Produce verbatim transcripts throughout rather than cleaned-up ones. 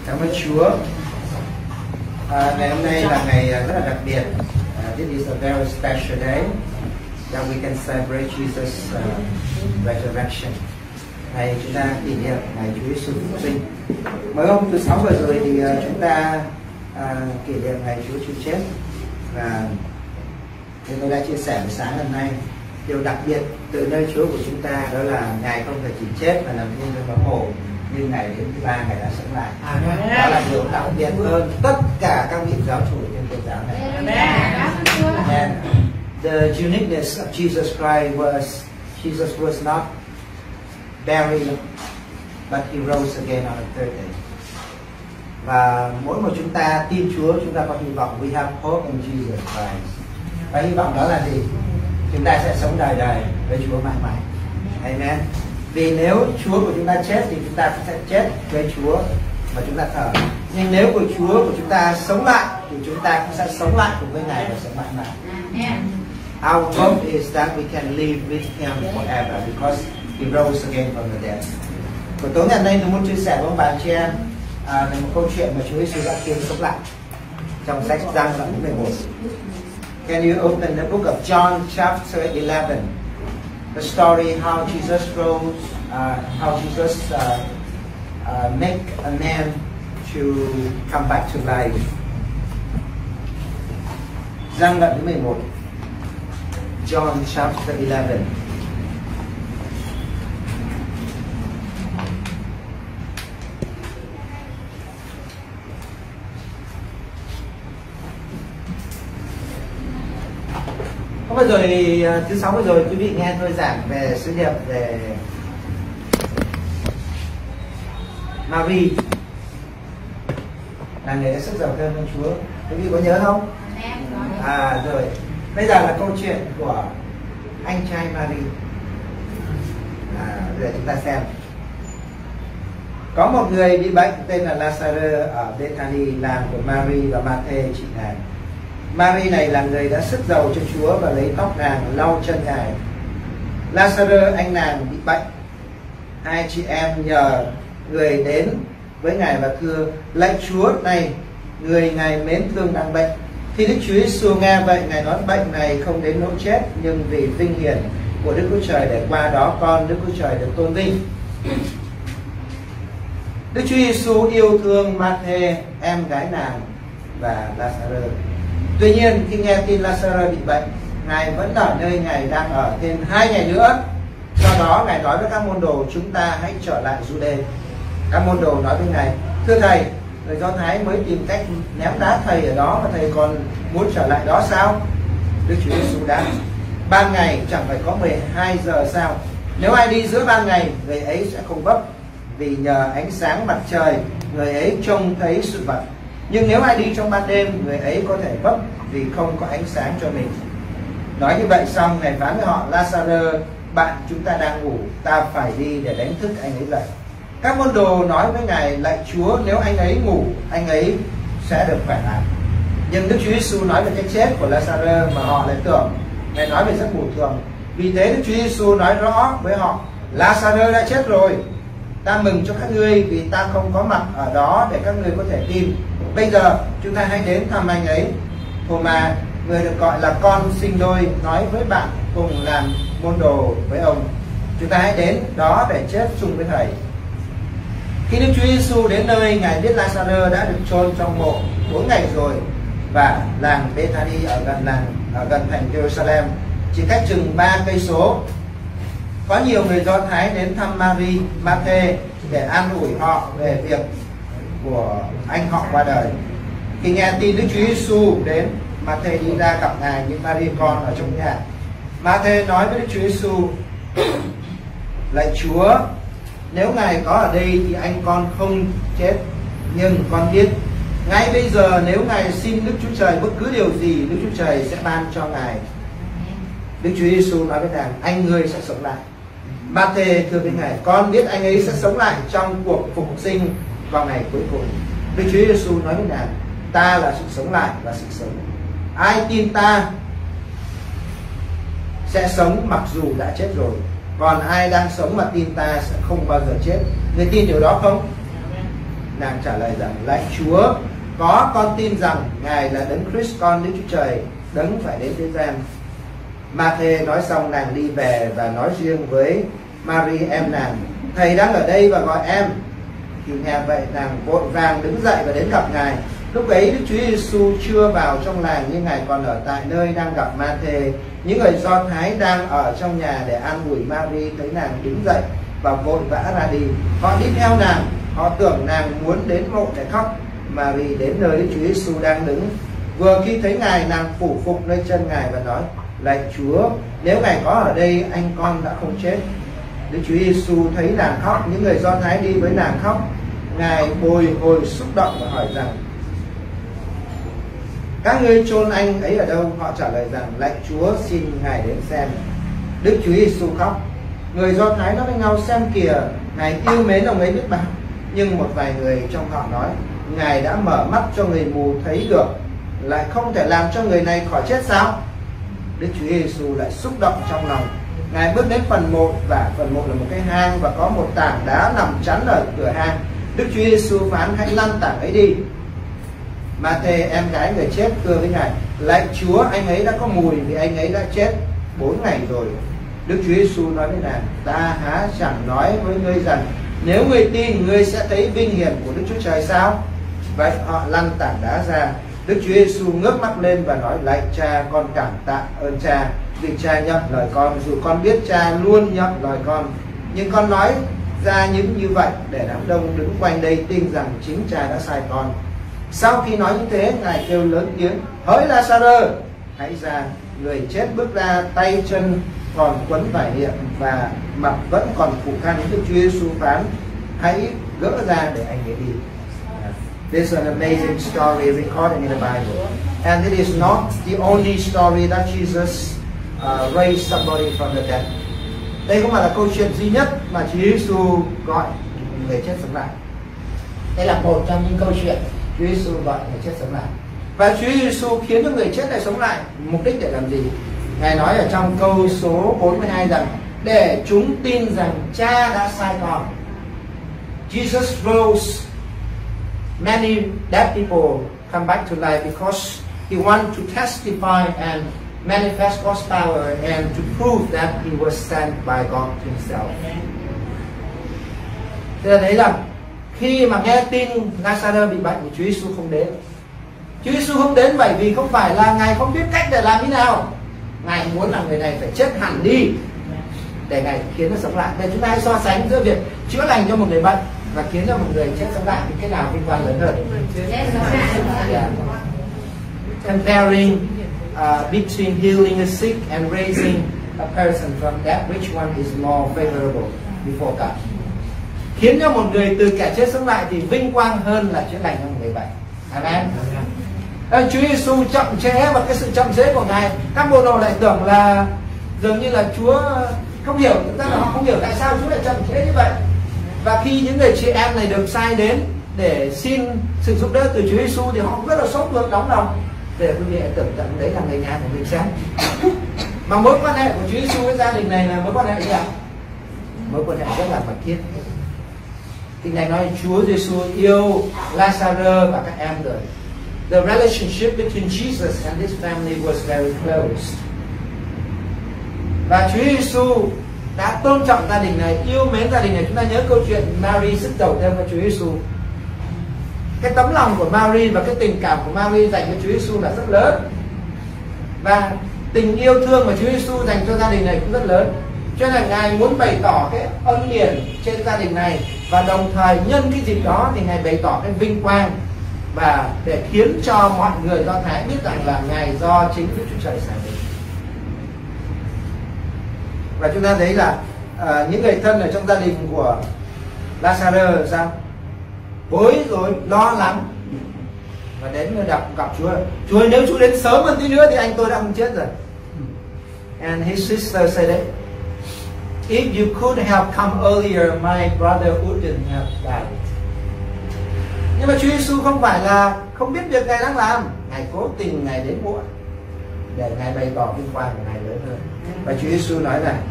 Cảm ơn Chúa. À, ngày hôm nay là ngày rất là đặc biệt. Uh, this is a very special day that we can celebrate Jesus' uh, resurrection. Ngày chúng ta kỷ niệm ngày Chúa Giêsu phục sinh. Mới hôm thứ sáu vừa rồi thì uh, chúng ta uh, kỷ niệm ngày Chúa chịu chết, và như tôi đã chia sẻ buổi sáng hôm nay, điều đặc biệt từ nơi Chúa của chúng ta đó là Ngài không phải chỉ chết và nằm yên trong vòng mộ, nhưng Ngài đến thứ ba Ngài đã sống lại. Amen. Đó là điều đặc biệt hơn tất cả các vị giáo chủ trên tôn giáo này. Amen. And the uniqueness of Jesus Christ was Jesus was not buried, but he rose again on the third day. Và mỗi một chúng ta tin Chúa, chúng ta có hy vọng. We have hope in Jesus Christ. Và hy vọng đó là gì? Chúng ta sẽ sống đời đời với Chúa mãi mãi. Amen. Vì nếu Chúa của chúng ta chết thì chúng ta cũng sẽ chết với Chúa mà chúng ta thờ. Nhưng nếu của Chúa của chúng ta sống lại thì chúng ta cũng sẽ sống lại cùng với Ngài và sống mãi mãi. Our hope is that we can live with Him forever because He rose again from the dead. Buổi tối ngày hôm nay tôi muốn chia sẻ với ông bà chị em à, là một câu chuyện mà Chúa Giêsu đã khiến sống lại trong sách Giăng đoạn thứ mười một. Can you open the book of John chapter eleven? The story how Jesus rose, uh, how Jesus uh, uh, make a man to come back to life. Giăng đoạn thứ mười một. John chapter eleven. Hôm vừa rồi thứ sáu vừa rồi quý vị nghe tôi giảng về sứ điệp về Mary là người đã sức giàu hơn con Chúa. Quý vị có nhớ không? À rồi. Bây giờ là câu chuyện của anh trai Mary. À, để chúng ta xem. Có một người bị bệnh tên là Lazarus ở Bethany, làng của Mary và Matthew chị nàng. Mary này là người đã sức giàu cho Chúa và lấy tóc nàng lau chân Ngài. Lazarus anh nàng bị bệnh. Hai chị em nhờ người đến với Ngài và thưa: lạy Chúa, này người Ngài mến thương đang bệnh. Khi Đức Chúa Giêsu nghe vậy, Ngài nói: bệnh này không đến nỗi chết, nhưng vì vinh hiển của Đức Chúa Trời, để qua đó con Đức Chúa Trời được tôn vinh. Đức Chúa Giêsu yêu thương Matthew, em gái nàng và Lazarus. Tuy nhiên khi nghe tin Lazarus bị bệnh, Ngài vẫn ở nơi Ngài đang ở thêm hai ngày nữa. Sau đó Ngài nói với các môn đồ: chúng ta hãy trở lại Giu-đê. Các môn đồ nói với Ngài: thưa Thầy, người Do Thái mới tìm cách ném đá Thầy ở đó, và Thầy còn muốn trở lại đó sao? Đức Chúa Giêsu đáp: ban ngày chẳng phải có mười hai giờ sao? Nếu ai đi giữa ban ngày, người ấy sẽ không vấp, vì nhờ ánh sáng mặt trời người ấy trông thấy sự vật. Nhưng nếu ai đi trong ban đêm, người ấy có thể vấp, vì không có ánh sáng cho mình. Nói như vậy xong, Ngài phán với họ: Lazarus bạn chúng ta đang ngủ, ta phải đi để đánh thức anh ấy dậy. Các môn đồ nói với Ngài: lạy Chúa, nếu anh ấy ngủ, anh ấy sẽ được khỏe lại. Nhưng Đức Chúa Giêsu nói về cái chết của Lazarus mà họ lại tưởng Ngài nói về giấc ngủ thường. Vì thế Đức Chúa Giêsu nói rõ với họ: Lazarus đã chết rồi. Ta mừng cho các ngươi vì ta không có mặt ở đó để các ngươi có thể tin. Bây giờ chúng ta hãy đến thăm anh ấy. Thomas, người được gọi là con sinh đôi, nói với bạn cùng làm môn đồ với ông: chúng ta hãy đến đó để chết chung với Thầy. Khi Đức Chúa Giêsu đến nơi, Ngài biết Lazarus đã được chôn trong mộ bốn ngày rồi, và làng Bethany ở gần làng ở gần thành Jerusalem, chỉ cách chừng ba cây số. Có nhiều người Do Thái đến thăm Mary, Matthew để an ủi họ về việc của anh họ qua đời. Khi nghe tin Đức Chúa Giêsu đến, Matthew đi ra gặp Ngài, nhưng Mary con ở trong nhà. Matthew nói với Đức Chúa Giêsu: lạy Chúa, nếu Ngài có ở đây thì anh con không chết. Nhưng con biết ngay bây giờ nếu Ngài xin Đức Chúa Trời bất cứ điều gì, Đức Chúa Trời sẽ ban cho Ngài. Đức Chúa Giêsu nói với nàng: anh ngươi sẽ sống lại. Matthew thưa với Ngài: con biết anh ấy sẽ sống lại trong cuộc phục sinh vào ngày cuối cùng. Đức Chúa Giêsu nói với nàng: ta là sự sống lại và sự sống. Ai tin ta sẽ sống mặc dù đã chết rồi, còn ai đang sống mà tin ta sẽ không bao giờ chết. Người tin điều đó không? Nàng trả lời rằng: lạy Chúa, có con tin rằng Ngài là Đấng Christ, con Đức Chúa Trời, Đấng phải đến thế gian. Ma-thê nói xong, nàng đi về và nói riêng với Mary em nàng: Thầy đang ở đây và gọi em. Khi nghe vậy, nàng vội vàng đứng dậy và đến gặp Ngài. Lúc ấy Đức Chúa Giêsu chưa vào trong làng, nhưng Ngài còn ở tại nơi đang gặp Ma-thê. Những người Do Thái đang ở trong nhà để an ủi Mary thấy nàng đứng dậy và vội vã ra đi. Họ đi theo nàng, họ tưởng nàng muốn đến mộ để khóc. Mary đến nơi Đức Chúa Giêsu đang đứng. Vừa khi thấy Ngài, nàng phủ phục nơi chân Ngài và nói: lạy Chúa, nếu Ngài có ở đây, anh con đã không chết. Đức Chúa Giêsu thấy nàng khóc, những người Do Thái đi với nàng khóc. Ngài bồi hồi xúc động và hỏi rằng: các ngươi chôn anh ấy ở đâu? Họ trả lời rằng: lạy Chúa, xin Ngài đến xem. Đức Chúa Giêsu khóc. Người Do Thái nói với nhau: xem kìa, Ngài yêu mến ông ấy biết bao. Nhưng một vài người trong họ nói: Ngài đã mở mắt cho người mù thấy được, lại không thể làm cho người này khỏi chết sao? Đức Chúa Giêsu lại xúc động trong lòng. Ngài bước đến phần mộ, và phần mộ là một cái hang và có một tảng đá nằm chắn ở cửa hang. Đức Chúa Giêsu phán: hãy lăn tảng ấy đi. Ma-thê em gái người chết thưa với Ngài: lạy Chúa, anh ấy đã có mùi vì anh ấy đã chết bốn ngày rồi. Đức Chúa Giêsu nói với nàng: ta há chẳng nói với ngươi rằng nếu ngươi tin, ngươi sẽ thấy vinh hiển của Đức Chúa Trời sao? Vậy họ lăn tảng đá ra. Đức Chúa Giêsu ngước mắt lên và nói: lạy Cha, con cảm tạ ơn Cha vì Cha nhận lời con, dù con biết Cha luôn nhận lời con. Nhưng con nói ra những như vậy để đám đông đứng quanh đây tin rằng chính Cha đã sai con. Sau khi nói như thế, Ngài kêu lớn tiếng: hỡi La-sa-rơ, hãy ra. Người chết bước ra, tay chân còn quấn vải niệm và mặt vẫn còn phủ khăn. Đức Chúa Giêsu phán: hãy gỡ ra để anh ấy đi. This is an amazing story recorded in the Bible, and it is not the only story that Jesus uh, raised somebody from the dead. Đây không phải là câu chuyện duy nhất mà Chúa Giêsu gọi người chết sống lại. Đây là một trong những câu chuyện Chúa Giêsu gọi người chết sống lại. Và Chúa Giêsu khiến cho người chết lại sống lại, mục đích để làm gì? Ngài nói ở trong câu số bốn mươi hai rằng: để chúng tin rằng Cha đã sai con. Jesus rose many dead people come back to life because he wanted to testify and manifest God's power and to prove that he was sent by God himself. Thế là thấy rằng khi mà nghe tin Lazarus bị bệnh thì Chúa Giêsu không đến. Chúa Giêsu không đến bởi vì không phải là Ngài không biết cách để làm thế nào. Ngài muốn là người này phải chết hẳn đi để Ngài khiến nó sống lại. Để chúng ta hãy so sánh giữa việc chữa lành cho một người bệnh và khiến cho một người chết sống lại thì cái nào vinh quang lớn hơn? Yeah. Comparing uh, between healing a sick and raising a person from death, which one is more favorable before God? Khiến cho một người từ kẻ chết sống lại thì vinh quang hơn là chữa lành cho một người bệnh. Amen. Amen. Chúa Giêsu chậm trễ, và cái sự chậm trễ của Ngài, các môn đồ lại tưởng là dường như là Chúa không hiểu, thực ra là họ không hiểu tại sao Chúa lại chậm trễ như vậy. Và khi những người chị em này được sai đến để xin sự giúp đỡ từ Chúa Giêsu thì họ cũng rất là sốt ruột, nóng lòng. Để quý vị tưởng tượng đấy là người nhà của mình xem. Mà mối quan hệ của Chúa Giêsu với gia đình này là mối quan hệ gì ạ? Mối quan hệ rất là mật thiết. Kinh Thánh nói Chúa Giêsu yêu Lazarus và các em rồi. The relationship between Jesus and his family was very close. Và Chúa Giêsu đã tôn trọng gia đình này, yêu mến gia đình này. Chúng ta nhớ câu chuyện Mary sức đầu tiên với Chúa Giêsu. Cái tấm lòng của Mary và cái tình cảm của Mary dành cho Chúa Giêsu là rất lớn. Và tình yêu thương mà Chúa Giêsu dành cho gia đình này cũng rất lớn. Cho nên là Ngài muốn bày tỏ cái ân điển trên gia đình này, và đồng thời nhân cái dịp đó thì Ngài bày tỏ cái vinh quang và để khiến cho mọi người Do Thái biết rằng là Ngài do chính Đức Chúa Trời sai đến. Và chúng ta thấy là uh, những người thân ở trong gia đình của Lazarus sao? Bối rối, lo lắng, và đến gặp gặp Chúa. Chúa nếu Chúa đến sớm hơn tí nữa thì anh tôi đã không chết rồi. And his sister said that if you could have come earlier, my brother wouldn't have died. Nhưng mà Chúa Giêsu không phải là không biết việc Ngài đang làm. Ngài cố tình Ngài đến muộn để Ngài bày tỏ vinh quang của Ngài lớn hơn. Và Chúa Giêsu nói rằng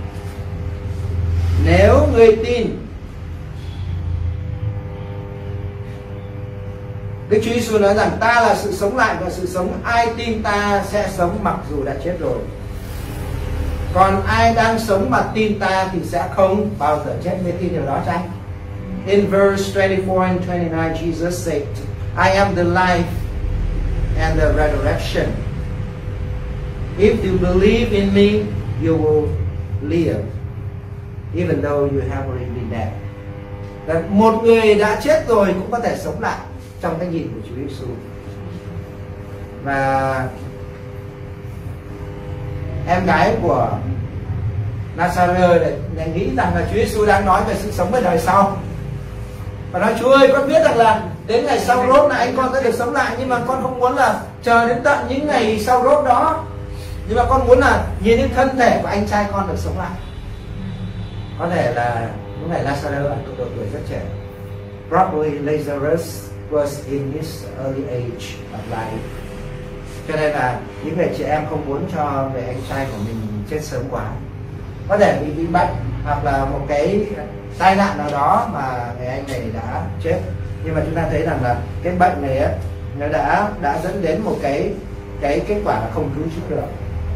nếu người tin, Đức Chúa Giêsu nói rằng ta là sự sống lại và sự sống, ai tin ta sẽ sống mặc dù đã chết rồi. Còn ai đang sống mà tin ta thì sẽ không bao giờ chết. Mới tin điều đó chăng? In verse twenty-four and twenty-nine, Jesus said, I am the life and the resurrection. If you believe in me, you will live, even though you have already been dead. Và một người đã chết rồi cũng có thể sống lại trong cái nhìn của Chúa Giêsu. Và em gái của Lazarus lại nghĩ rằng là Chúa Giêsu đang nói về sự sống về đời sau. Và nói: Chúa ơi, con biết rằng là đến ngày sau rốt là anh con sẽ được sống lại, nhưng mà con không muốn là chờ đến tận những ngày sau rốt đó, nhưng mà con muốn là nhìn đến thân thể của anh trai con được sống lại. Có thể là lúc này Lazarus ở độ tuổi rất trẻ. Probably Lazarus was in his early age of life. Cho nên là những người chị em không muốn cho người anh trai của mình chết sớm quá. Có thể bị bị bệnh hoặc là một cái tai nạn nào đó mà người anh này đã chết. Nhưng mà chúng ta thấy rằng là cái bệnh này á, nó đã đã dẫn đến một cái cái kết quả là không cứu chữa được.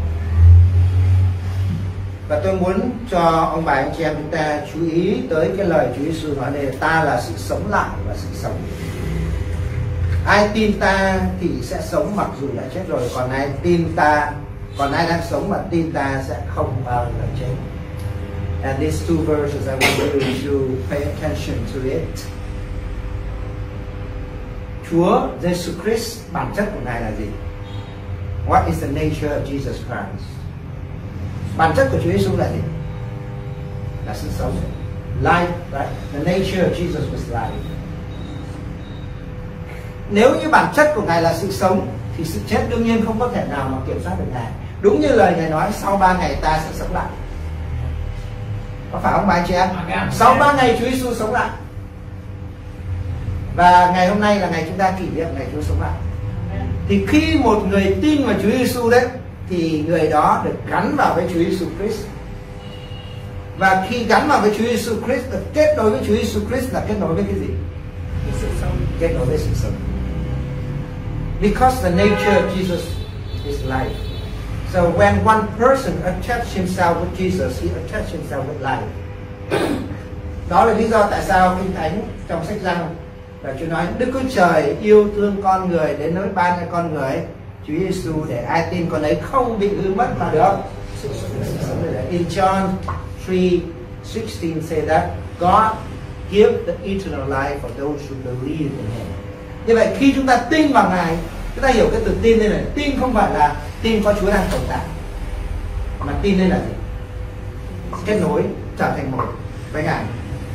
Và tôi muốn cho ông bà anh chị em chúng ta chú ý tới cái lời Chúa Giêsu nói đây: ta là sự sống lại và sự sống. Ai tin ta thì sẽ sống mặc dù đã chết rồi, còn ai tin ta, còn ai đang sống mà tin ta sẽ không bao giờ chết. And these two verses I want you to pay attention to it. Chúa Giêsu Christ, bản chất của Ngài là gì? What is the nature of Jesus Christ? Bản chất của Chúa Giêsu là gì? Là sự sống. Life, right? The nature of Jesus was life. Nếu như bản chất của Ngài là sự sống thì sự chết đương nhiên không có thể nào mà kiểm soát được Ngài. Đúng như lời Ngài nói, sau ba ngày ta sẽ sống lại. Có phải không bà anh chị em? Sau ba ngày Chúa Giêsu sống lại. Và ngày hôm nay là ngày chúng ta kỷ niệm ngày Chúa sống lại. Thì khi một người tin vào Chúa Giêsu đấy, thì người đó được gắn vào với Chúa Giêsu Christ. Và khi gắn vào với Chúa Giêsu Christ, được kết nối với Chúa Giêsu Christ là kết nối với cái gì? Sự sống. Kết nối với sự sống. Because the nature of Jesus is life. So when one person attached himself with Jesus, he attached himself with life. Đó là lý do tại sao Kinh Thánh trong sách Giăng là Chúa nói Đức Chúa Trời yêu thương con người đến nỗi ban cho con người Chúa Giêsu để ai tin con ấy không bị hư mất mà được. In John three sixteen say that God give the eternal life for those who believe in Him. Như vậy khi chúng ta tin vào Ngài, chúng ta hiểu cái từ tin đây này, tin không phải là tin có Chúa đang tồn tại, mà tin đây là gì? Kết nối, trở thành một với Ngài.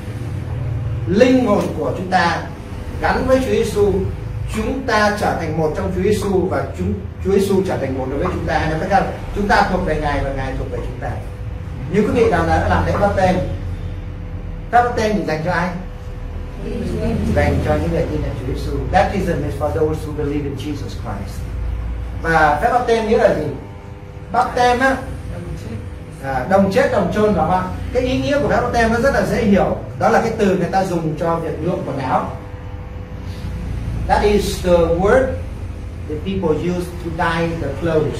Linh hồn của chúng ta gắn với Chúa Giêsu, chúng ta trở thành một trong Chúa Giêsu và chúng Chúa Giêsu trở thành một đối với chúng ta. Nói cách khác, chúng ta thuộc về Ngài và Ngài thuộc về chúng ta. Như quý vị nào đã làm lễ báp têm, các báp têm thì dành cho ai? Dành cho những người tin nhận Chúa Giêsu. Baptism is for those who believe in Jesus Christ. Và phép báp têm nghĩa là gì? Báp têm á, à, đồng chết đồng chôn, phải không? Cái ý nghĩa của phép báp têm nó rất là dễ hiểu. Đó là cái từ người ta dùng cho việc nhuộm quần áo. That is the word that people use to dye the clothes.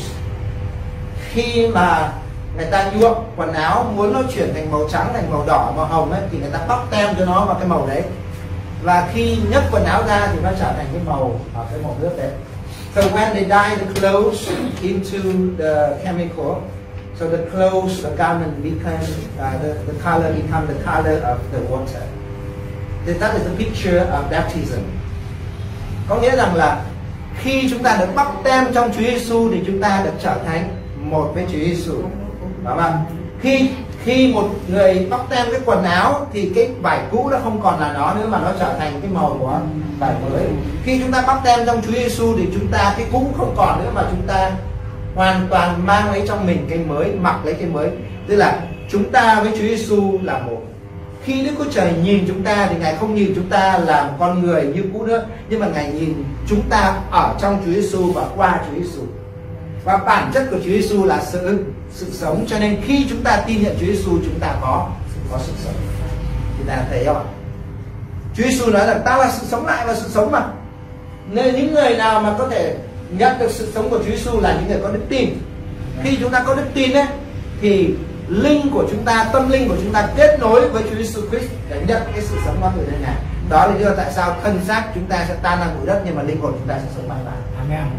Khi mà người ta nhuộm quần áo muốn nó chuyển thành màu trắng, thành màu đỏ, màu hồng ấy, thì người ta bóc tem cho nó vào cái màu đấy. Và khi nhấc quần áo ra thì nó trở thành cái màu ở cái màu nước đấy. So when they dye the clothes into the chemical, so the clothes, the garment become uh, the, the color become the color of the water. So that is the picture of baptism. Có nghĩa rằng là khi chúng ta được bắp tem trong Chúa Giêsu thì chúng ta được trở thành một với Chúa Giêsu. Đúng không? Khi khi một người bắp tem cái quần áo thì cái vải cũ nó không còn là nó nữa mà nó trở thành cái màu của vải mới. Khi chúng ta bắp tem trong Chúa Giêsu thì chúng ta cái cũ không còn nữa mà chúng ta hoàn toàn mang lấy trong mình cái mới, mặc lấy cái mới. Tức là chúng ta với Chúa Giêsu là một. Khi Đức Chúa Trời nhìn chúng ta thì Ngài không nhìn chúng ta là con người như cũ nữa, nhưng mà Ngài nhìn chúng ta ở trong Chúa Giêsu và qua Chúa Giêsu. Và bản chất của Chúa Giêsu là sự sự sống, cho nên khi chúng ta tin nhận Chúa Giêsu chúng ta có có sự sống. Chúng ta thấy không? Chúa Giêsu nói là ta là sự sống lại và sự sống mà. Nên những người nào mà có thể nhận được sự sống của Chúa Giêsu là những người có đức tin. Khi chúng ta có đức tin ấy, thì linh của chúng ta, tâm linh của chúng ta kết nối với Chúa Giêsu Christ để nhận cái sự sống đó từ nơi Ngài. Đó là lý do tại sao thân xác chúng ta sẽ tan ra bụi đất, nhưng mà linh hồn chúng ta sẽ sống mãi mãi. Amen.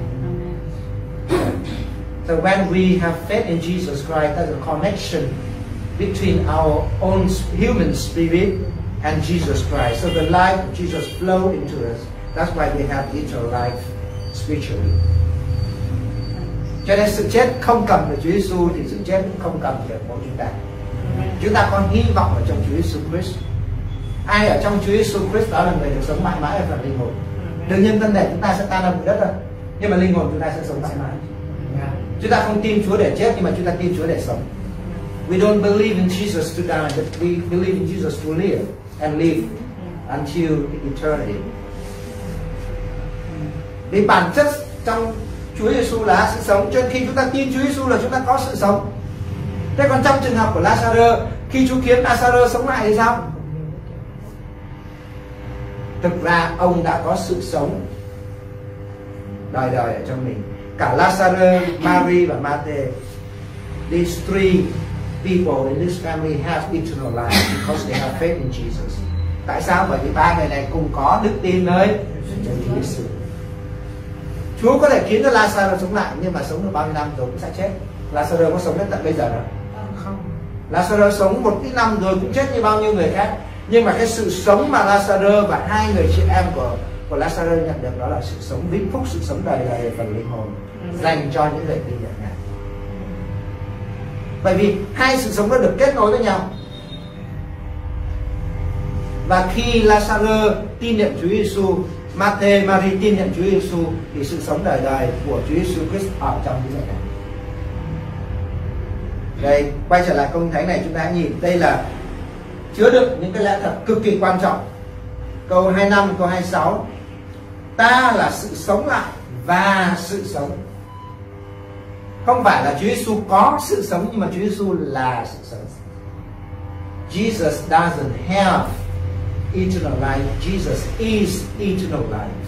So when we have faith in Jesus Christ, there's a connection between our own human spirit and Jesus Christ. So the life of Jesus flowed into us. That's why we have eternal life spiritually. Cho nên sự chết không cầm được Chúa Giêsu thì sự chết cũng không cầm được mỗi chúng ta. Chúng ta có hy vọng ở trong Chúa Giêsu Christ. Ai ở trong Chúa Giêsu Christ đó là người được sống mãi mãi ở phần linh hồn. Đương nhiên thân thể chúng ta sẽ tan ra bụi đất thôi, nhưng mà linh hồn chúng ta sẽ sống mãi mãi. Chúng ta không tin Chúa để chết, nhưng mà chúng ta tin Chúa để sống. We don't believe in Jesus to die, but we believe in Jesus to live and live until eternity. Vì bản chất trong Chúa Giêsu là sự sống, cho nên khi chúng ta tin Chúa Giêsu là chúng ta có sự sống. Thế còn trong trường hợp của Lazarus, khi Chúa khiến Lazarus sống lại thì sao? Thực ra ông đã có sự sống đời đời ở trong mình. Cả Lazarus, Mary và Matthew, these three people in this family have eternal life because they have faith in Jesus. Tại sao? Bởi vì ba người này cùng có đức tin nơi Chúa Giêsu. Chúa có thể khiến cho Lazarus sống lại, nhưng mà sống được bao nhiêu năm rồi cũng sẽ chết. Lazarus có sống đến tận bây giờ đâu? Không. Lazarus sống một ít năm rồi cũng chết như bao nhiêu người khác. Nhưng mà cái sự sống mà Lazarus và hai người chị em của của Lazarus nhận được đó là sự sống vĩnh phúc, sự sống đời đời phần linh hồn dành cho những người tin nhận Ngài. Bởi vì hai sự sống đó được kết nối với nhau. Và khi Lazarus tin nhận Chúa Giêsu, Matthew, Mary tin nhận Chúa Giêsu, thì sự sống đời đời của Chúa Giêsu Christ ở trong những người này. Đây, quay trở lại câu Kinh Thánh này, chúng ta hãy nhìn đây là chứa đựng những cái lẽ thật cực kỳ quan trọng. Câu hai mươi lăm, câu hai mươi sáu, ta là sự sống lại và sự sống. Không phải là Chúa Giêsu có sự sống, nhưng mà Chúa Giêsu là sự sống. Jesus doesn't have eternal life. Jesus is eternal life.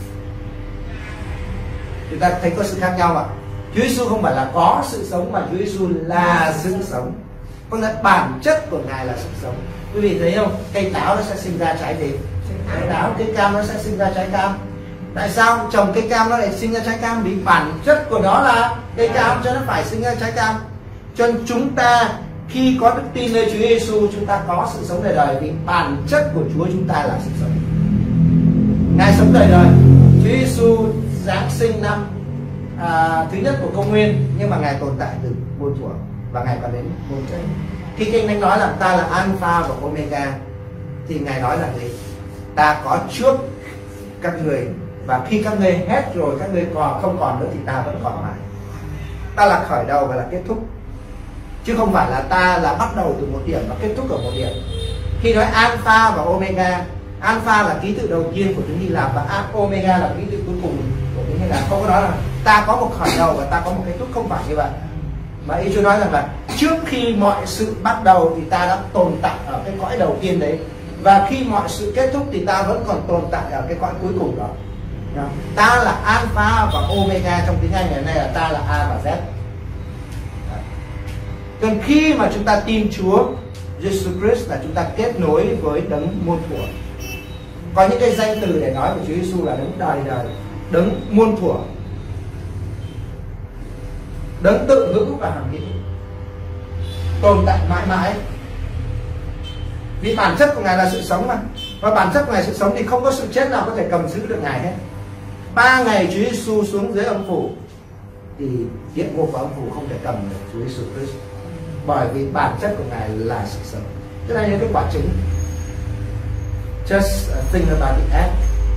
Chúng ta thấy có sự khác nhau ạ. Chúa Giêsu không phải là có sự sống, mà Chúa Giêsu là sự sống. Có nghĩa bản chất của Ngài là sự sống. Quý vị thấy không? Cây táo nó sẽ sinh ra trái gì? Trái táo. Cây cam nó sẽ sinh ra trái cam. Tại sao trồng cây cam nó lại sinh ra trái cam? Vì bản chất của nó là cây cam, cho nó phải sinh ra trái cam. Cho nên chúng ta khi có đức tin nơi Chúa Giêsu, chúng ta có sự sống đời đời, vì bản chất của Chúa chúng ta là sự sống. Ngài sống đời đời. Chúa Giêsu Giáng sinh năm à, thứ nhất của công nguyên, nhưng mà Ngài tồn tại từ muôn thuở và Ngài còn đến muôn trời. Khi Kinh Thánh nói là ta là Alpha và Omega, thì Ngài nói là gì? Ta có trước các người, và khi các ngươi hết rồi, các ngươi còn không còn nữa thì ta vẫn còn mãi. Ta là khởi đầu và là kết thúc, chứ không phải là ta là bắt đầu từ một điểm và kết thúc ở một điểm. Khi nói Alpha và Omega, Alpha là ký tự đầu tiên của tiếng Hy Lạp và Omega là ký tự cuối cùng của tiếng Hy Lạp. Không có nói là ta có một khởi đầu và ta có một kết thúc, không phải như vậy. Mà ý Chúa nói rằng là trước khi mọi sự bắt đầu thì ta đã tồn tại ở cái cõi đầu tiên đấy, và khi mọi sự kết thúc thì ta vẫn còn tồn tại ở cái cõi cuối cùng đó. Ta là Alpha và Omega, trong tiếng Anh ngày nay là ta là A và Z. Còn khi mà chúng ta tin Chúa Jesus Christ là chúng ta kết nối với đấng muôn thuở. Có những cái danh từ để nói về Chúa Giêsu là đấng đời đời, đấng muôn thuở, đấng tự hữu và hằng hữu, tồn tại mãi mãi. Vì bản chất của Ngài là sự sống mà, và bản chất của Ngài sự sống thì không có sự chết nào có thể cầm giữ được Ngài hết. Ba ngày Chúa Giêsu xuống dưới âm phủ thì địa ngục và âm phủ không thể cầm được Chúa Giêsu Christ, bởi vì bản chất của Ngài là sự sống. Thế là những cái quả trứng. Just think about the egg.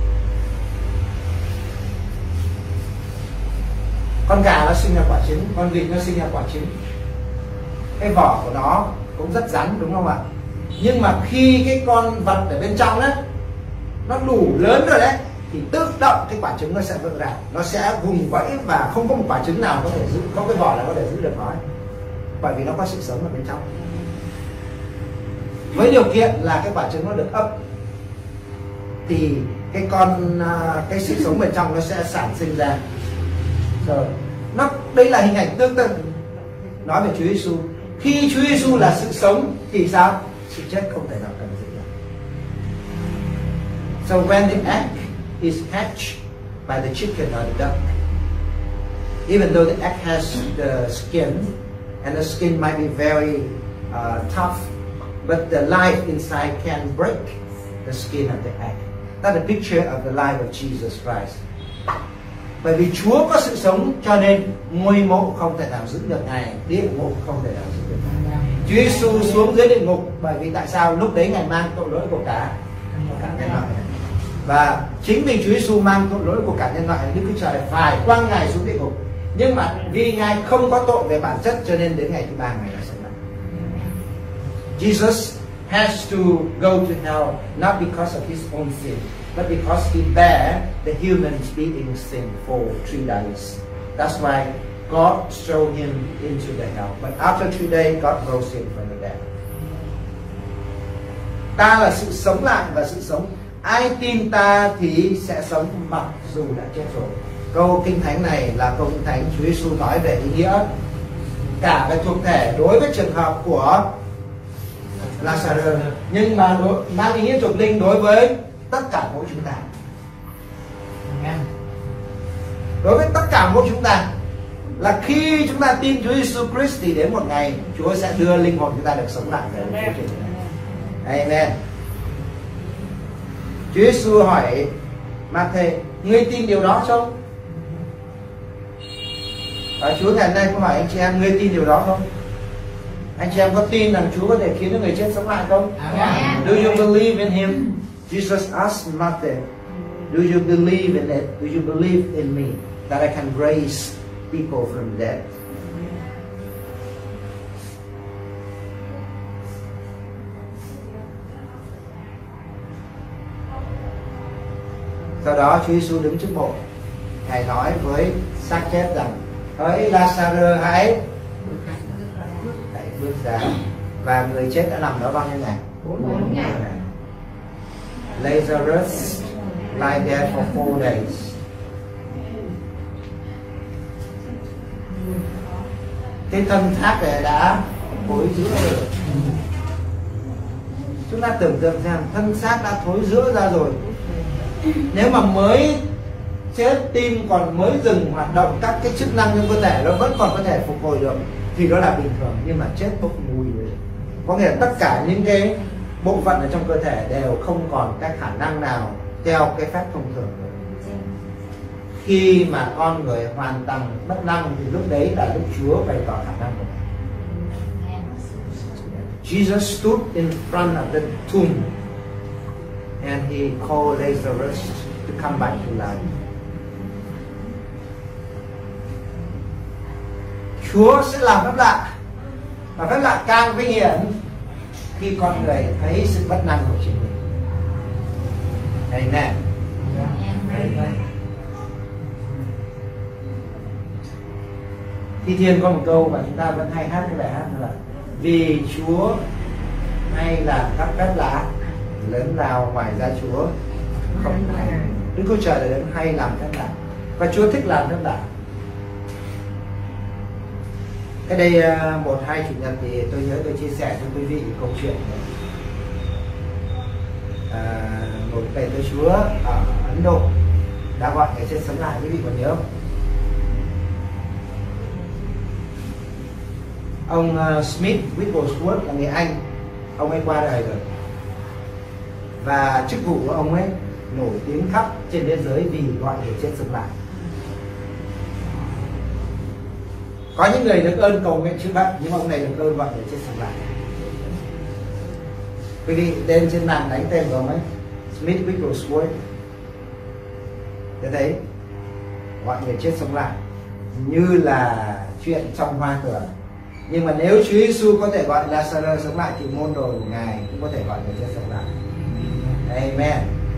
Con gà nó sinh ra quả trứng, con vịt nó sinh ra quả trứng. Cái vỏ của nó cũng rất rắn, đúng không ạ? Nhưng mà khi cái con vật ở bên trong đấy nó đủ lớn rồi đấy, thì tự động cái quả trứng nó sẽ vỡ ra, nó sẽ vùng vẫy và không có một quả trứng nào có thể giữ, có cái vỏ nào có thể giữ được nó, bởi vì nó có sự sống ở bên trong. Với điều kiện là cái quả trứng nó được ấp, thì cái con cái sự sống bên trong nó sẽ sản sinh ra. Rồi nó đây là hình ảnh tương tự nói về Chúa Giêsu. Khi Chúa Giêsu là sự sống thì sao? Sự chết không thể nào cần giữ được. So when the egg is hatched by the chicken or the duck, even though the egg has the skin and the skin might be very uh, tough, but the life inside can break the skin of the egg. That's a picture of the life of Jesus Christ. Bởi vì Chúa có sự sống cho nên ngôi mộ không thể nào giữ được Ngài, địa ngục không thể nào giữ được Ngài. Chúa Giêsu xuống dưới địa ngục bởi vì tại sao? Lúc đấy Ngài mang tội lỗi của cả, của cả nhân loại. Và chính vì Chúa Giêsu mang tội lỗi của cả nhân loại, Đức Chúa Trời phải quăng Ngài xuống địa ngục. Nhưng mà vì Ngài không có tội về bản chất cho nên đến ngày thứ ba Ngài đã sống lại. Jesus has to go to hell not because of his own sin, but because he bear the human's being sin for three days. That's why God threw him into the hell. But after three days, God rose him from the dead. Ta là sự sống lại và sự sống. Ai tin ta thì sẽ sống mặc dù đã chết rồi. Câu kinh thánh này là câu kinh thánh Chúa Giêsu nói về ý nghĩa cả về thuộc thể đối với trường hợp của Lazarus, nhưng mà đối, mang ý nghĩa thuộc linh đối với tất cả mỗi chúng ta. Đối với tất cả mỗi chúng ta là khi chúng ta tin Chúa Giêsu Christ thì đến một ngày Chúa sẽ đưa linh hồn chúng ta được sống lại về với Chúa. Amen. Chúa Giêsu hỏi Ma-thê, ngươi tin điều đó không? Và Chúa ngày hôm nay cũng hỏi anh chị em, ngươi tin điều đó không? Anh chị em có tin rằng Chúa có thể khiến những người chết sống lại không? Amen. Do you believe in him? Jesus asked Martha, do you believe in it? Do you believe in me that I can raise people from the dead? Sau đó Chúa Giêsu đứng trước mộ, Ngài nói với xác chết rằng: hỡi Lazarus hãy hãy bước ra. Và người chết đã nằm đó bao nhiêu ngày? Bốn ngày. Lazarus lie there for four days. Cái thân xác này đã thối rữa rồi. Chúng ta tưởng tượng xem, thân xác đã thối rữa ra rồi. Nếu mà mới chết, tim còn mới dừng hoạt động, các cái chức năng trong cơ thể nó vẫn còn có thể phục hồi được thì đó là bình thường. Nhưng mà chết bốc mùi rồi, có nghĩa là tất cả những cái bộ phận ở trong cơ thể đều không còn cái khả năng nào theo cái phép thông thường nữa. Khi mà con người hoàn toàn bất năng thì lúc đấy là lúc Chúa bày tỏ khả năng của mình. Jesus stood in front of the tomb and he called Lazarus to come back to life. Chúa sẽ làm phép lạ, và phép lạ càng vinh hiển khi con người thấy sự bất năng của chính mình. Amen. Amen. Thi Thiên có một câu mà chúng ta vẫn hay hát cái bài hát là: vì Chúa hay làm các phép lạ, lớn lao ngoài ra Chúa không hay. Đức Chúa Trời là đấng hay làm phép lạ, và Chúa thích làm phép lạ. Cái đây một hai chủ nhật thì tôi nhớ tôi chia sẻ cho quý vị câu chuyện à, một thầy tôi Chúa ở Ấn Độ đã gọi người chết sống lại. Quý vị còn nhớ không? Ông uh, Smith Wigglesworth là người Anh, ông ấy qua đời rồi, và chức vụ của ông ấy nổi tiếng khắp trên thế giới vì gọi người chết sống lại. Có những người được ơn cầu nguyện chữa bệnh, nhưng ông này được ơn gọi người chết sống lại. Quý vị lên trên mạng đánh tên của ông ấy, Smith Wigglesworth, để thấy gọi người chết sống lại như là chuyện trong hoa tưởng. Nhưng mà nếu Chúa Giêsu có thể gọi Lazarus sống lại thì môn đồ của Ngài cũng có thể gọi người chết sống lại. Amen.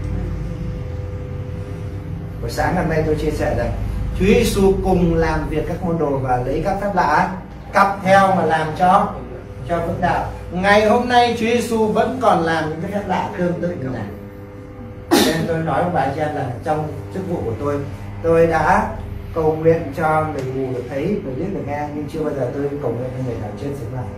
Buổi sáng ngày hôm nay tôi chia sẻ rằng Chúa Giêsu cùng làm việc các môn đồ và lấy các phép lạ cặp theo mà làm cho cho vững đạo. Ngày hôm nay Chúa Giêsu vẫn còn làm những cái phép lạ tương tự như này. nên tôi nói với bà chị em là trong chức vụ của tôi, tôi đã cầu nguyện cho người mù được thấy, người điếc được nghe, nhưng chưa bao giờ tôi cầu nguyện cho người nào chết sống lại.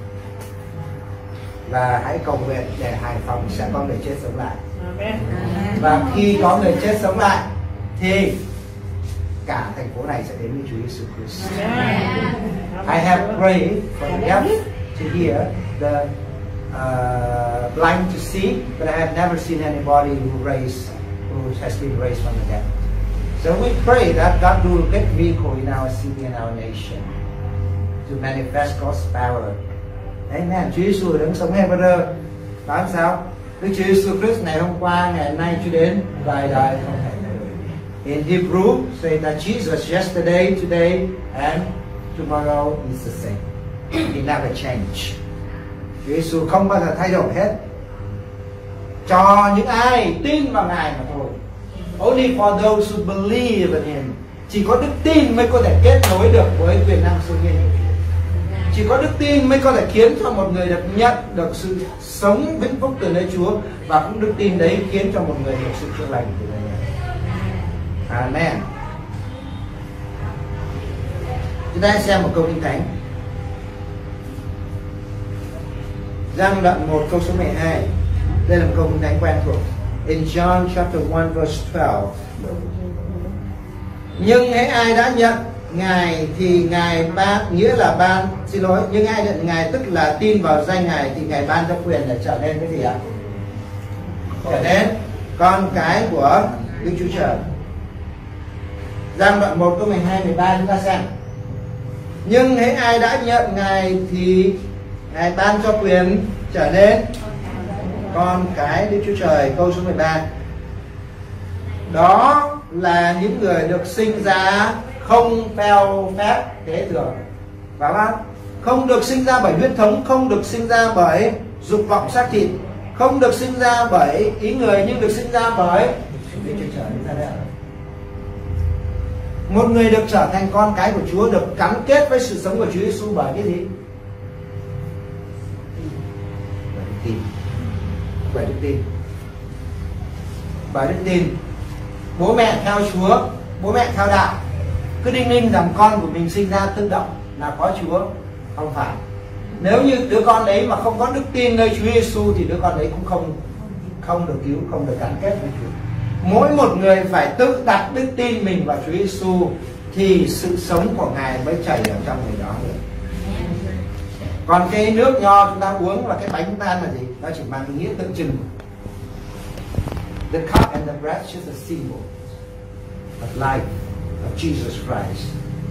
Và hãy cầu nguyện để Hải Phòng sẽ có người chết sống lại. Và khi có người chết sống lại thì cả thành phố này sẽ đến với Chúa Giêsu Christ. I have prayed for the deaf to hear, the uh, blind to see, but I have never seen anybody who raised, who has been raised from the dead. So we pray that God will get vehicle in our city and our nation to manifest God's power. Amen. Chúa Giêsu đứng sống Hebrew nói sao? Đức Chúa Giêsu Christ ngày hôm qua, ngày hôm nay, Chúa đến đời đời không thể thay đổi. In Hebrew say that Jesus yesterday, today and tomorrow is the same. He never changed. Chúa Giêsu không bao giờ thay đổi hết. Cho những ai tin vào Ngài mà thôi. Only for those who believe in Him. Chỉ có đức tin mới có thể kết nối được với quyền năng siêu nhiên. Chỉ có đức tin mới có thể khiến cho một người được nhận được sự sống vĩnh phúc từ nơi Chúa, và cũng đức tin đấy khiến cho một người được sự chữa lành từ nơi Ngài. Amen. Chúng ta xem một câu kinh thánh. Giăng đoạn một câu số mười hai. Đây là một câu kinh thánh quen thuộc. In John chapter one verse twelve. Nhưng hễ ai đã nhận Ngài thì Ngài ban, nghĩa là ban, xin lỗi, nhưng ai nhận Ngài tức là tin vào danh Ngài thì Ngài ban cho quyền để trở nên cái gì ạ? Trở nên con cái của Đức Chúa Trời. Giăng đoạn một câu mười hai mười ba chúng ta xem. Nhưng hễ ai đã nhận Ngài thì Ngài ban cho quyền trở nên con cái Đức Chúa Trời. Câu số mười ba. Đó là những người được sinh ra không theo phép thế thường, phải không? Không được sinh ra bởi huyết thống, không được sinh ra bởi dục vọng xác thịt, không được sinh ra bởi ý người, nhưng được sinh ra bởi Đức Chúa Trời. Một người được trở thành con cái của Chúa được gắn kết với sự sống của Chúa Giêsu bởi cái gì? Bởi đức tin. Bởi đức tin. Bởi đức tin. Bố mẹ theo Chúa, bố mẹ theo đạo, cứ đinh ninh rằng con của mình sinh ra tự động là có Chúa. Không phải. Nếu như đứa con đấy mà không có đức tin nơi Chúa Giêsu thì đứa con đấy cũng không không được cứu, không được gắn kết với Chúa. Mỗi một người phải tự đặt đức tin mình vào Chúa Giêsu thì sự sống của Ngài mới chảy ở trong người đó được. Còn cái nước nho chúng ta uống và cái bánh chúng ta ăn là gì? Nó chỉ mang ý nghĩa tượng trưng. The cup and the bread is just a symbol of life of Jesus Christ.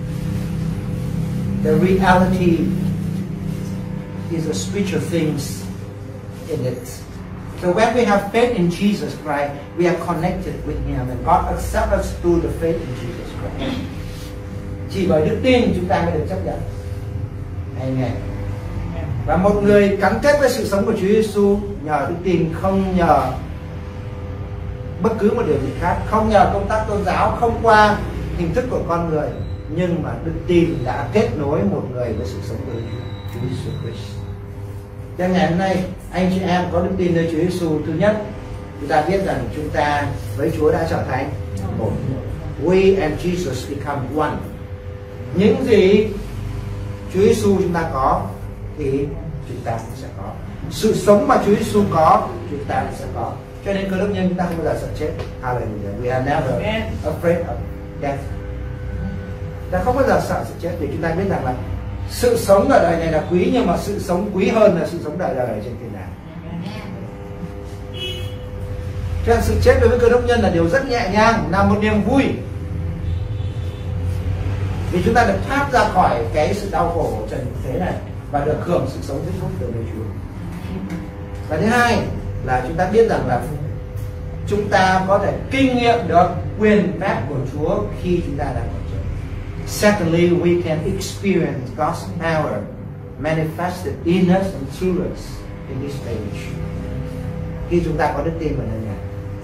The reality is a spiritual things in it. So when we have faith in Jesus Christ, we are connected with Him, and God accepts us through the faith in Jesus Christ. Chỉ bởi đức tin chúng ta mới được chấp nhận. Amen. Và một người gắn kết với sự sống của Chúa Giêsu nhờ đức tin, không nhờ bất cứ một điều gì khác, không nhờ công tác tôn giáo, không qua hình thức của con người, nhưng mà đức tin đã kết nối một người với sự sống của Chúa Giêsu Christ. Cho ngày hôm nay anh chị em có đức tin nơi Chúa Giêsu, thứ nhất chúng ta biết rằng chúng ta với Chúa đã trở thành một. We and Jesus become one. Những gì Chúa Giêsu chúng ta có thì chúng ta cũng sẽ có. Sự sống mà Chúa Giêsu có chúng ta cũng sẽ có. Cho nên cơ đốc nhân chúng ta không bao giờ sợ chết. Hallelujah. We are never afraid of death. Ta không bao giờ sợ sự chết, vì chúng ta biết rằng là sự sống ở đời này là quý, nhưng mà sự sống quý hơn là sự sống đời đời ở trên thiên đàng. Cho nên sự chết đối với cơ đốc nhân là điều rất nhẹ nhàng, là một niềm vui, vì chúng ta được thoát ra khỏi cái sự đau khổ của trần thế này và được hưởng sự sống vĩnh phúc từ nơi Chúa. Và thứ hai là chúng ta biết rằng là chúng ta có thể kinh nghiệm được quyền phép của Chúa khi chúng ta đang ở trên. Secondly, we can experience God's power manifested in us and through us in this age. Khi chúng ta có đức tin vào nơi Ngài.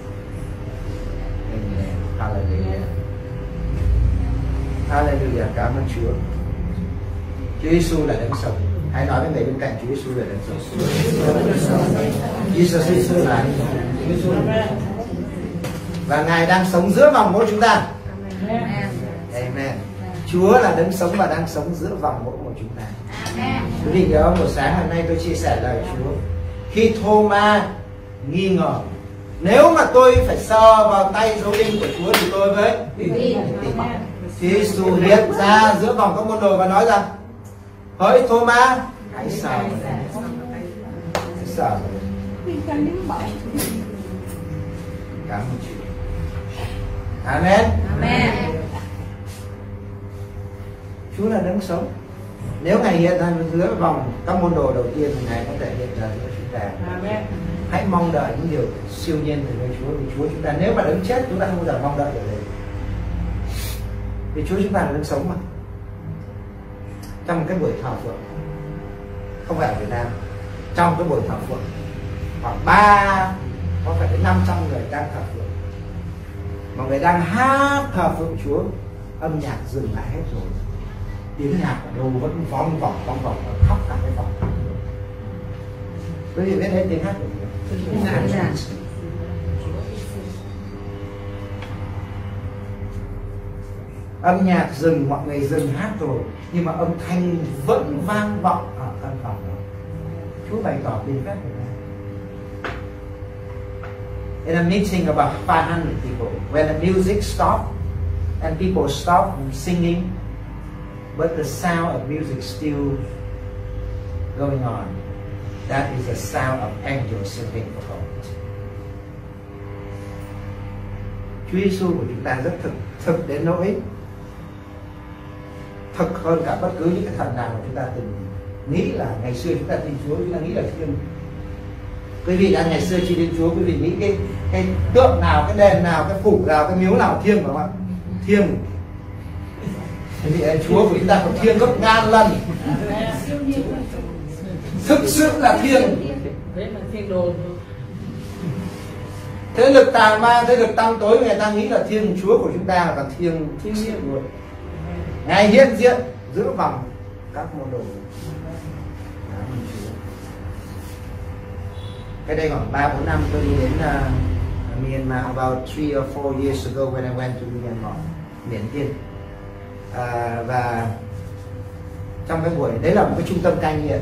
Amen. Hallelujah. Hallelujah. Cảm ơn Chúa. Chúa Giêsu là đấng sống. Hãy nói với người bên cạnh, Chúa Giêsu là đấng sống. Jesus is alive. và Ngài đang sống giữa vòng mỗi chúng ta. Amen. Amen. Chúa là đấng sống và đang sống giữa vòng mỗi một chúng ta. Quý vị nhớ một sáng hôm nay tôi chia sẻ lời Chúa. Khi Thomas nghi ngờ, nếu mà tôi phải sờ vào tay dấu đinh của Chúa thì tôi với tin. Chúa Giêsu hiện ra giữa vòng các môn đồ và nói rằng: hỡi Thomas, hãy sờ vào đây. Hãy sờ vào đây. Cảm ơn Chúa. Amen. Amen. Chúa là đấng sống. Nếu Ngài hiện ra giữa vòng các môn đồ đầu tiên thì Ngài có thể hiện ra giữa chúng ta. Amen. Hãy mong đợi những điều siêu nhiên từ nơi Chúa, vì Chúa chúng ta nếu mà đấng chết chúng ta không bao giờ mong đợi được đấy. Vì Chúa chúng ta là đấng sống mà. Trong cái buổi thờ phượng, không phải ở Việt Nam, trong cái buổi thờ phượng khoảng ba có phải đến năm trăm người đang thờ phượng, mọi người đang hát thờ phượng Chúa, âm nhạc dừng lại hết rồi, tiếng nhạc ở đâu vẫn vòng vòng vòng vòng khóc cả cái phòng. Quý vị biết hết tiếng hát của mình. Âm nhạc dừng, mọi người dừng hát rồi, nhưng mà âm thanh vẫn vang vọng ở căn phòng đó. Chúa bày tỏ tình phép của Ngài. In a meeting about five hundred people, when the music stopped and people stopped singing, but the sound of music still going on, that is the sound of angels singing for God. Chúa Giêsu của chúng ta rất thực, thực đến nỗi thực hơn cả bất cứ những cái thần nào mà chúng ta từng nghĩ. Là ngày xưa chúng ta tin Chúa, chúng ta nghĩ là thiên. Quý vị đã ngày xưa chỉ tin Chúa, quý vị nghĩ cái cái tượng nào, cái đền nào, cái phủ nào, cái miếu nào thiêng phải không ạ? Thiêng. Quý vị ơi, Chúa của chúng ta còn thiêng gấp ngàn lần. Thực sự là thiêng. Thế lực tà ma, thế lực tăm tối người ta nghĩ là thiêng, Chúa của chúng ta là thiêng thiêng liêng luôn. Ngài hiện diện giữa vòng các môn đồ. Cái đây khoảng ba bốn năm tôi đi đến uh, Myanmar, about three or four years ago when I went to Myanmar, Miến Điện. Uh, và trong cái buổi đấy là một cái trung tâm cai nghiện.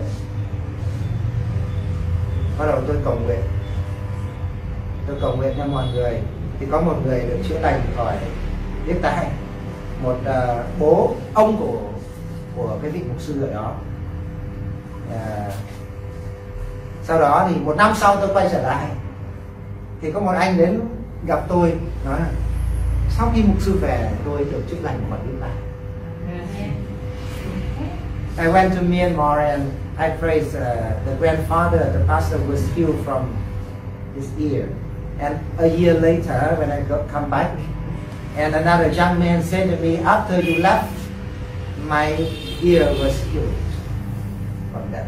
Bắt đầu tôi cầu nguyện, tôi cầu nguyện cho mọi người. Thì có một người được chữa lành khỏi điếc tai, một uh, bố ông của của cái vị mục sư ở đó. Uh, sau đó thì một năm sau tôi quay trở lại thì có một anh đến gặp tôi nói là sau khi mục sư về tôi được chữa lành khỏi điếc tai. I went to Myanmar and I praised uh, the grandfather, the pastor was healed from his ear. And a year later, when I got, come back, and another young man said to me, after you left, my ear was healed from that.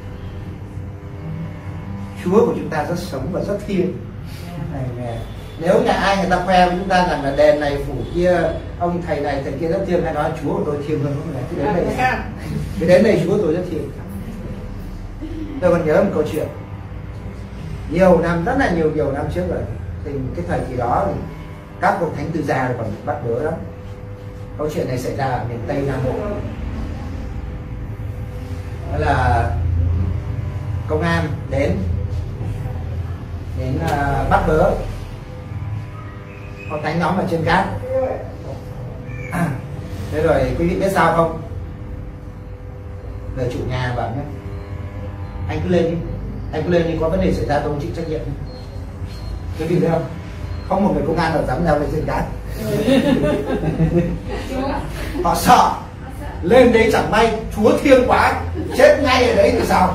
Chúa của chúng ta rất sống và rất thiêng. Nếu nhà ai người ta khoe với chúng ta rằng là đền này phủ kia, ông thầy này thầy kia rất thiêng, hay nói Chúa của tôi thiêng hơn không này, cái đến này, cái đến này Chúa của tôi rất thiêng. Tôi còn nhớ một câu chuyện nhiều năm, rất là nhiều nhiều năm trước rồi, thì cái thời kỳ đó thì các bậc thánh tư gia còn bị bắt bớ lắm. Câu chuyện này xảy ra ở miền Tây Nam Bộ. Đó là công an đến đến uh, bắt bớ có thánh nhóm ở trên cát. À, thế rồi quý vị biết sao không? Người chủ nhà bảo nhé, anh cứ lên đi, anh cứ lên đi, có vấn đề xảy ra tôi chịu trách nhiệm. Quý vị thấy không? Không một người công an nào dám leo lên trên cát. Họ sợ, lên đấy chẳng may Chúa thiêng quá chết ngay ở đấy thì sao?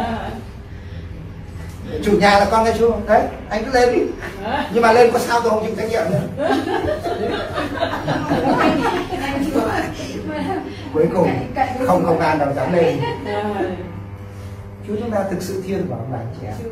Chủ nhà là con cái Chúa, đấy anh cứ lên đi, nhưng mà lên có sao tôi không chịu trách nhiệm nữa. Cuối cùng không công an nào dám lên. Chúa chúng ta thực sự thiêng và ông bà chị em.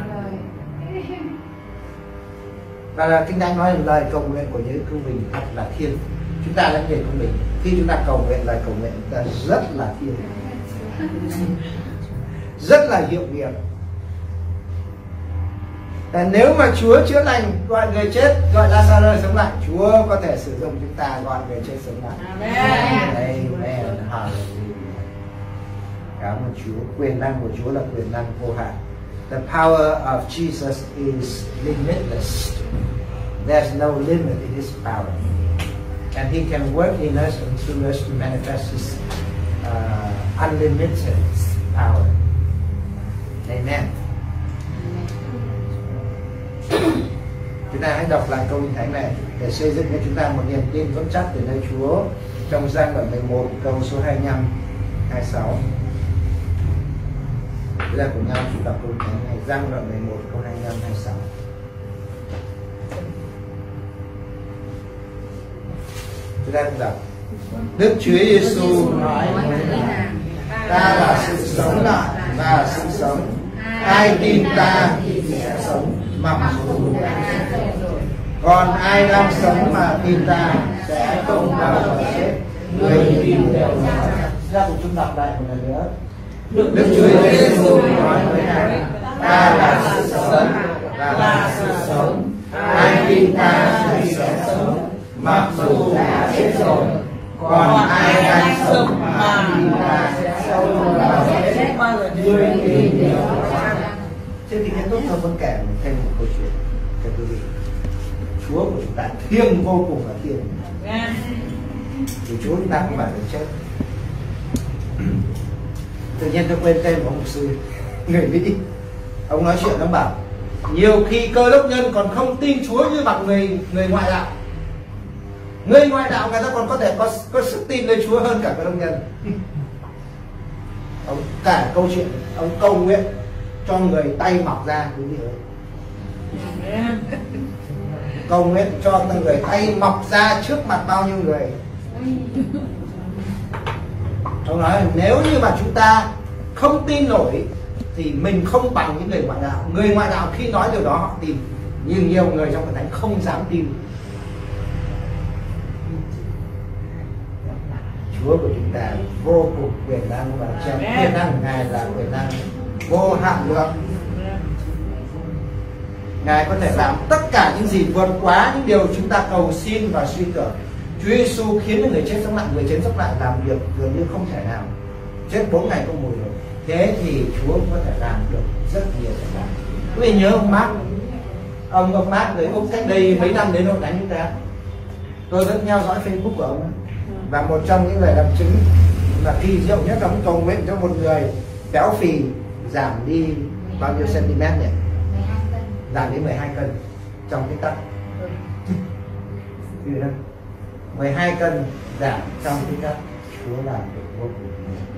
Và Kinh Thánh nói lời cầu nguyện của những cứu mình thật là thiêng. Chúng ta là người của mình, khi chúng ta cầu nguyện lời cầu nguyện chúng ta rất là thiêng, rất là hiệu nghiệm. Nếu mà Chúa chữa lành gọi người chết, gọi Lazarus sống lại, Chúa có thể sử dụng chúng ta gọi người chết sống lại. Amen. Amen. Hallelujah. Cảm ơn Chúa. Quyền năng của Chúa là quyền năng vô hạn. The power of Jesus is limitless. There's no limit in His power, and He can work in us and through us to manifest His uh, unlimited power. Amen. Chúng ta hãy đọc lại câu Kinh Thánh này để xây dựng cho chúng ta một niềm tin vững chắc từ nơi Chúa trong Giăng đoạn mười một câu số hai mươi lăm, hai mươi sáu. Chúng ta cùng nhau chúng đọc câu Kinh Thánh này, Giăng đoạn mười một câu hai mươi lăm, hai mươi sáu. Chúng ta cùng đọc. Đức Chúa Giêsu nói với nàng: ta là sự sống lại và sự sống. Ai tin ta thì sẽ sống mặc dù đã chết. Còn ai đang sống mà tin ta sẽ không bao giờ chết. Người tin đều nói. Ra cùng chúng đọc lại một lần nữa. Đức Chúa Giêsu nói với nàng: ta là sự sống và là sự sống. Ai tin ta thì sẽ sống mặc dù đã chết rồi. Còn ai đang sống mà tin ta sẽ không bao giờ chết. Người tin đều nói. Thế thì kết thúc tôi muốn kể thêm một câu chuyện cho quý vị. Chúa của chúng ta thiêng vô cùng là thiêng. Thì Chúa chúng ta không phải là chết. Tự nhiên tôi quên tên của ông mục sư người Mỹ. Ông nói chuyện ông bảo nhiều khi cơ đốc nhân còn không tin Chúa như bằng người người ngoại đạo. Người ngoại đạo người ta còn có thể có có sức tin nơi Chúa hơn cả cơ đốc nhân. Ông cả câu chuyện ông cầu nguyện cho người tay mọc ra, quý vị ơi. Cầu nguyện cho người tay mọc ra trước mặt bao nhiêu người. Ông nói nếu như mà chúng ta không tin nổi thì mình không bằng những người ngoại đạo. Người ngoại đạo khi nói điều đó họ tin, nhưng nhiều người trong Hội Thánh không dám tin. Chúa của chúng ta vô cùng quyền năng và trên quyền năng của Ngài là quyền năng vô hạn lượng. Ngài có thể làm tất cả những gì vượt quá những điều chúng ta cầu xin và suy tưởng. Chúa Giêsu khiến người chết sống lại, người chết sống lại làm việc gần như không thể nào. Chết bốn ngày không mùi rồi. Thế thì Chúa có thể làm được rất nhiều việc. Quý vị nhớ ông Mark, ông ông Mark người Úc cách đây mấy năm đến Hội Thánh chúng ta. Tôi vẫn theo dõi Facebook của ông, và một trong những lời làm chứng là kỳ diệu nhất, ông cầu nguyện cho một người béo phì giảm đi bao nhiêu cm nhỉ? Giảm đi mười hai cân trong cái tắc. mười hai cân giảm trong cái tắc. Chúa làm được vô cùng.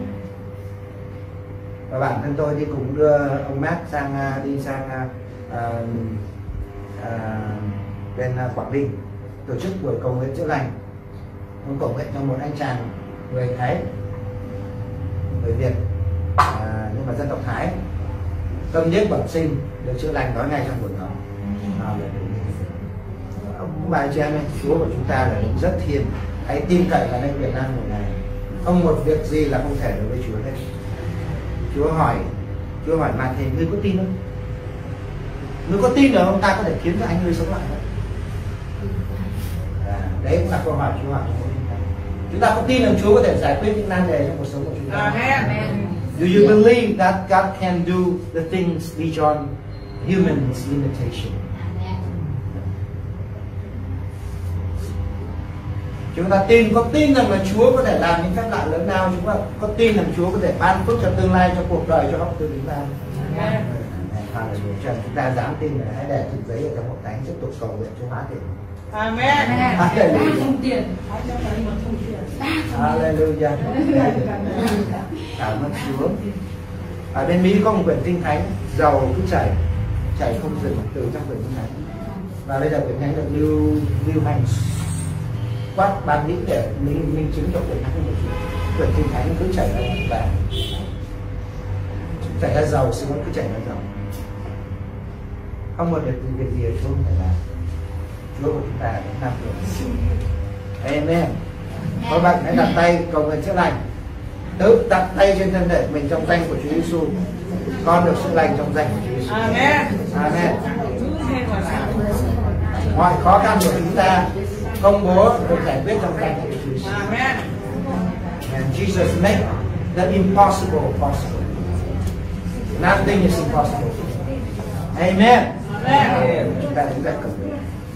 Và bản thân tôi đi cùng đưa ông Mark sang đi sang uh, uh, bên Quảng Ninh tổ chức buổi cầu nguyện chữa lành. Ông cầu nguyện cho một anh chàng người Thái, người Việt, à, nhưng mà dân tộc Thái, tâm điếc bẩm sinh, được chữa lành nói ngay trong buổi đó. Ông bà chị em ơi, Chúa của chúng ta là rất thiêng, hãy tin cậy vào nơi quyền năng của Ngài. Không một việc gì là không thể đối với Chúa hết. Chúa hỏi, Chúa hỏi mà thầy ngươi có tin không? Ngươi có tin được không? Ta có thể khiến cho anh ngươi sống lại không? À, đấy cũng là câu hỏi Chúa hỏi. Chúng ta có tin rằng Chúa có thể giải quyết những nan đề trong cuộc sống của chúng ta? Amen. Do you believe that God can do the things beyond human's limitation? Chúng ta tin, có tin rằng là Chúa có thể làm những phép lạ lớn nào? Chúng ta có tin rằng Chúa có thể ban phước cho tương lai, cho cuộc đời, cho học từ chúng ta? Amen. Chúng ta dám tin là hãy để thực giấy ở trong Hội Thánh tiếp tục cầu nguyện cho hóa tiền. Amen. Hallelujah. Hallelujah. Cảm ơn Chúa. Ở bên Mỹ có một quyển kinh thánh dầu cứ chảy, chảy không dừng từ trong quyển kinh thánh. Và bây giờ quyển thánh được lưu lưu hành quát ban Mỹ để minh minh chứng cho quyển thánh. Quyển kinh thánh cứ chảy ra và chảy ra dầu, sữa cứ chảy ra dầu. Không một việc gì việc gì Chúa không thể làm. Chúa của chúng ta đã làm được. Amen. Các bạn hãy đặt tay cầu nguyện chữa lành. Tự đặt tay trên thân thể mình trong danh của Chúa Giêsu. Con được chữa lành trong danh của Chúa Giêsu. Amen. Amen. Mọi khó khăn của chúng ta công bố được giải quyết trong danh của Chúa Jesus. And Jesus make the impossible possible. Nothing is impossible. Amen. Amen. Chúng ta chúng ta cầu nguyện.